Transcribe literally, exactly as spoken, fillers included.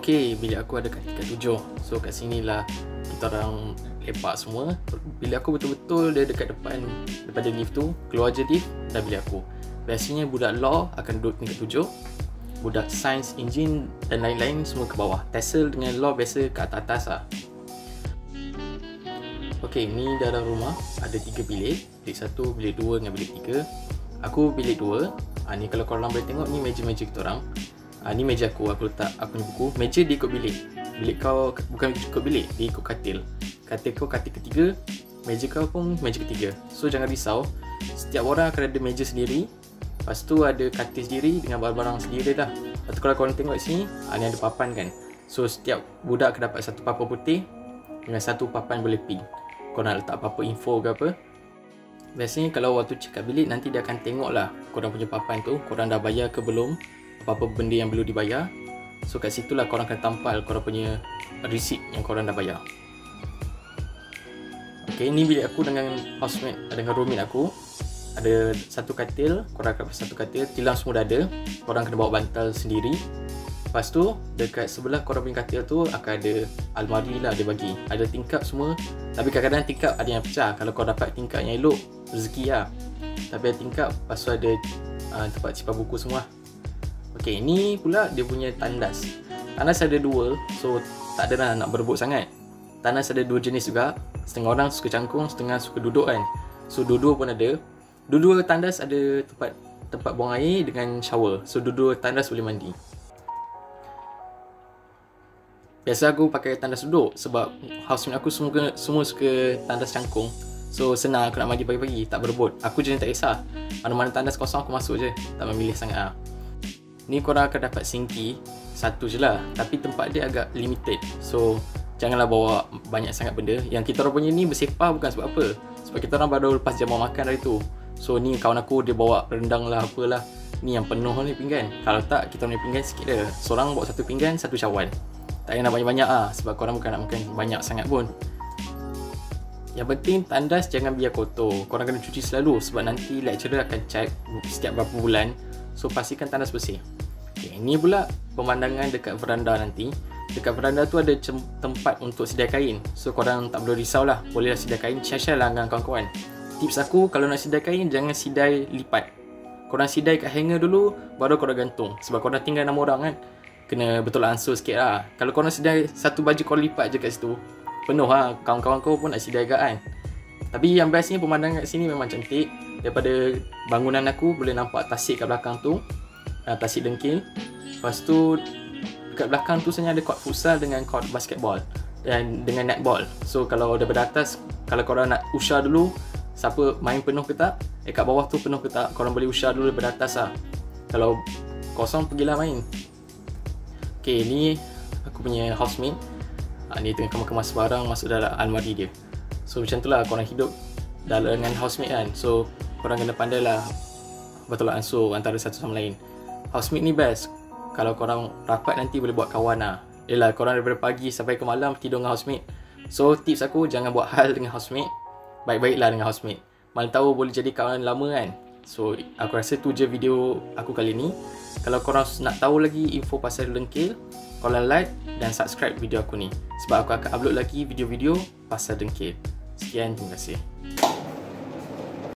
Okey, bilik aku ada kat tingkat tujuh. So kat sini lah kita orang lepak semua. Bilik aku betul-betul dia dekat depan, daripada lift tu, keluar je lift dah bilik aku. Biasanya budak law akan duduk tingkat tujuh, budak science, enjin dan lain-lain semua ke bawah. Tesel dengan law biasa kat atas-atas lah. Okey, ni dalam rumah ada tiga bilik. Bilik satu, bilik dua dengan bilik tiga. Aku bilik dua. Ha, ni kalau korang boleh tengok, ni meja-meja kita orang. Ha, ni meja aku, aku letak aku punya buku. Meja dia ikut bilik. Bilik kau bukan ikut bilik, dia ikut katil. Katil kau katil ketiga, meja kau pun meja ketiga. So jangan risau, setiap orang akan ada meja sendiri. Lepas tu ada katil sendiri dengan barang-barang sendiri dah. Lepas tu kalau korang tengok sini, ha, ni ada papan kan. So setiap budak akan dapat satu papan putih dengan satu papan boleh pink. Korang nak letak apa-apa info ke apa. Biasanya kalau waktu check out bilik, nanti dia akan tengok lah korang punya papan tu, korang dah bayar ke belum, apa-apa benda yang perlu dibayar. So kat situ lah korang akan tampal korang punya receipt yang korang dah bayar. Ok, ni bilik aku dengan housemate, dengan roommate aku. Ada satu katil, korang akan dapat satu katil, tilam semua dah ada. Korang kena bawa bantal sendiri. Lepas tu, dekat sebelah korang punya katil tu akan ada almari lah dia bagi. Ada tingkap semua. Tapi kadang-kadang tingkap ada yang pecah. Kalau kau dapat tingkap yang elok, rezeki lah. Tapi ada tingkap, lepas tu ada uh, tempat simpan buku semua. Ok, ni pula dia punya tandas. Tandas ada dua, so tak ada lah nak berebut sangat. Tandas ada dua jenis juga. Setengah orang suka cangkung, setengah suka duduk kan. So dua-dua pun ada. Dua-dua tandas ada tempat tempat buang air dengan shower. So dua-dua tandas boleh mandi. Biasa aku pakai tandas duduk sebab housemate aku semua semua suka tandas cangkung. So senang aku nak mandi pagi-pagi, tak berebut. Aku je tak kisah. Mana-mana tandas kosong aku masuk je, tak memilih sangat lah. Ni korang akan dapat sinki satu je lah, tapi tempat dia agak limited. So janganlah bawa banyak sangat benda. Yang kita orang punya ni bersepah bukan sebab apa, sebab kita orang baru lepas jam makan dari tu. So ni kawan aku dia bawa rendang lah apalah. Ni yang penuh ni pinggan. Kalau tak, kita punya pinggan sikit je. Seorang bawa satu pinggan, satu cawan. Tak payah nak banyak-banyak lah, sebab korang bukan nak makan banyak sangat pun. Yang penting tandas jangan biar kotor. Korang kena cuci selalu sebab nanti lecturer akan check setiap berapa bulan. So pastikan tandas bersih. Okay, ni pula pemandangan dekat veranda nanti. Dekat veranda tu ada tempat untuk sedia kain. So korang tak perlu risau lah, bolehlah sedia kain, share-share lah dengan kawan-kawan. Tips aku, kalau nak sidai kain, jangan sidai lipat. Korang sidai kat hanger dulu, baru korang gantung. Sebab korang tinggal enam orang kan, kena betul ansur sikit lah. Kalau korang sidai satu baju korang lipat je kat situ, penuh lah, kawan-kawan kau pun nak sidai agak kan. Tapi yang bestnya pemandangan kat sini memang cantik. Daripada bangunan aku boleh nampak tasik kat belakang tu, tasik dengkil. Lepas tu dekat belakang tu sebenarnya ada court futsal dengan court basketball dan dengan netball. So kalau daripada atas, kalau korang nak usah dulu siapa main penuh ke tak, eh kat bawah tu penuh ke tak, korang boleh usah dulu daripada atas lah. Kalau kosong, pergilah main. Ok, ni aku punya housemate. ha, Ni tengah kemas-kemas barang masuk dalam almari dia. So macam tu lah korang hidup dalam dengan housemate kan. So korang kena pandai lah betul ansur antara satu sama lain. Housemate ni best. Kalau korang rapat nanti boleh buat kawan lah. Yelah, korang daripada pagi sampai ke malam tidur dengan housemate. So tips aku, jangan buat hal dengan housemate. Baik-baiklah dengan housemate. Mana tahu boleh jadi kawan lama kan. So aku rasa tu je video aku kali ni. Kalau korang nak tahu lagi info pasal dengkil, korang like dan subscribe video aku ni, sebab aku akan upload lagi video-video pasal dengkil. Sekian, terima kasih.